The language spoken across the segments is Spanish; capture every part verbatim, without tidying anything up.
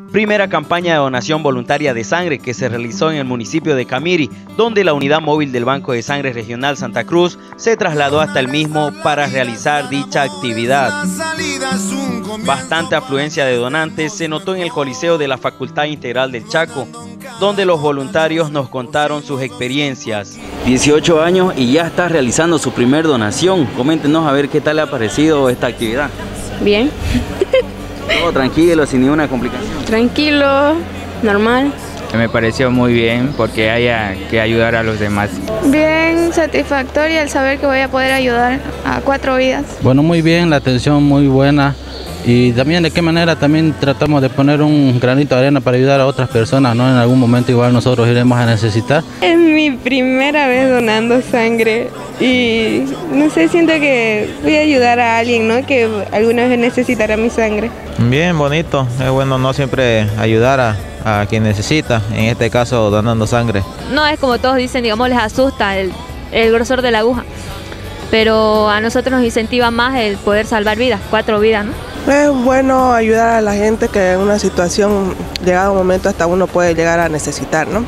Primera campaña de donación voluntaria de sangre que se realizó en el municipio de Camiri, donde la unidad móvil del Banco de Sangre Regional Santa Cruz se trasladó hasta el mismo para realizar dicha actividad. Bastante afluencia de donantes se notó en el Coliseo de la Facultad Integral del Chaco, donde los voluntarios nos contaron sus experiencias. dieciocho años y ya está realizando su primer donación. Coméntenos a ver qué tal le ha parecido esta actividad. Bien. Todo tranquilo, sin ninguna complicación. Tranquilo, normal. Me pareció muy bien porque haya que ayudar a los demás. Bien, satisfactoria el saber que voy a poder ayudar a cuatro vidas. Bueno, muy bien, la atención muy buena. Y también de qué manera también tratamos de poner un granito de arena para ayudar a otras personas, ¿no? En algún momento igual nosotros iremos a necesitar. Es mi primera vez donando sangre y no sé, siento que voy a ayudar a alguien, ¿no? Que alguna vez necesitará mi sangre. Bien, bonito. Es bueno no siempre ayudar a, a quien necesita, en este caso donando sangre. No es como todos dicen, digamos, les asusta el, el grosor de la aguja, pero a nosotros nos incentiva más el poder salvar vidas, cuatro vidas, ¿no? Es bueno ayudar a la gente que en una situación, llegado un momento, hasta uno puede llegar a necesitar, ¿no?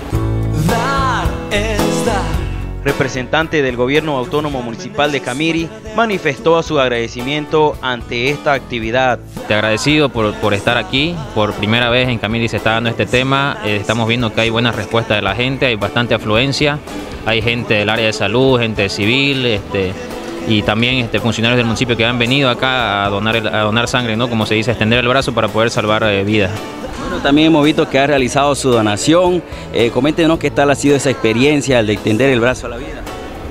Dar es dar. Representante del Gobierno Autónomo Municipal de Camiri manifestó su agradecimiento ante esta actividad. Te agradecido por, por estar aquí, por primera vez en Camiri se está dando este tema, eh, estamos viendo que hay buena respuesta de la gente, hay bastante afluencia, hay gente del área de salud, gente civil, este... y también este, funcionarios del municipio que han venido acá a donar, a donar sangre, ¿no? Como se dice, extender el brazo para poder salvar eh, vidas. Bueno, también hemos visto que ha realizado su donación. Eh, coméntenos qué tal ha sido esa experiencia, el de extender el brazo a la vida.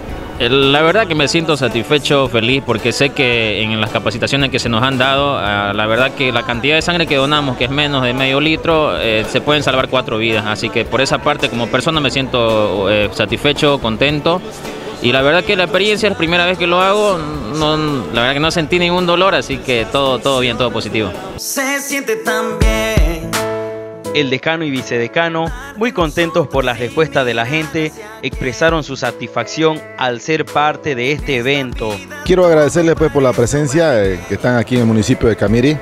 El, la verdad que me siento satisfecho, feliz, porque sé que en las capacitaciones que se nos han dado, uh, la verdad que la cantidad de sangre que donamos, que es menos de medio litro, eh, se pueden salvar cuatro vidas. Así que por esa parte, como persona, me siento eh, satisfecho, contento. Y la verdad que la experiencia es la primera vez que lo hago, no, la verdad que no sentí ningún dolor, así que todo, todo bien, todo positivo. Se siente tan bien. El decano y vicedecano, muy contentos por la respuesta de la gente, expresaron su satisfacción al ser parte de este evento. Quiero agradecerles pues por la presencia eh, que están aquí en el municipio de Camiri.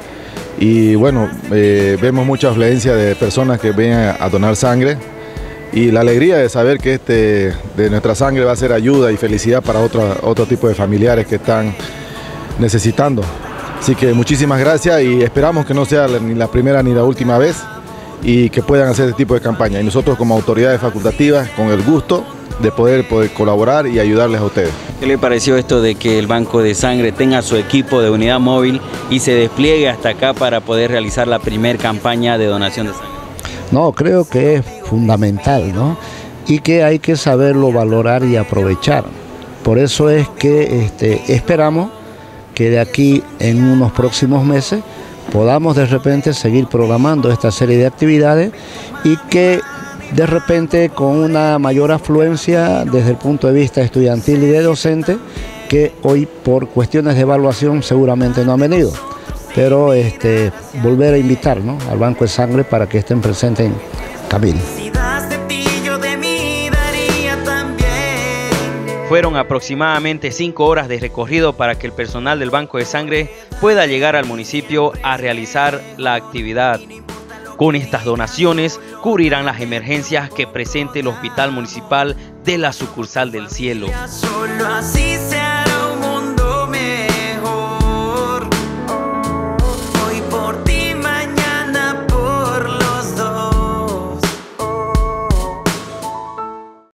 Y bueno, eh, vemos mucha afluencia de personas que vienen a, a donar sangre. Y la alegría de saber que este, de nuestra sangre va a ser ayuda y felicidad para otro, otro tipo de familiares que están necesitando. Así que muchísimas gracias y esperamos que no sea ni la primera ni la última vez y que puedan hacer este tipo de campaña. Y nosotros como autoridades facultativas, con el gusto de poder, poder colaborar y ayudarles a ustedes. ¿Qué le pareció esto de que el Banco de Sangre tenga su equipo de unidad móvil y se despliegue hasta acá para poder realizar la primera campaña de donación de sangre? No, creo que es fundamental, ¿no? Y que hay que saberlo valorar y aprovechar. Por eso es que este, esperamos que de aquí en unos próximos meses podamos de repente seguir programando esta serie de actividades y que de repente con una mayor afluencia desde el punto de vista estudiantil y de docente, que hoy por cuestiones de evaluación seguramente no han venido. Pero este, volver a invitar, ¿no?, al Banco de Sangre para que estén presentes en Camiri. Fueron aproximadamente cinco horas de recorrido para que el personal del Banco de Sangre pueda llegar al municipio a realizar la actividad. Con estas donaciones cubrirán las emergencias que presente el Hospital Municipal de la Sucursal del Cielo. Solo así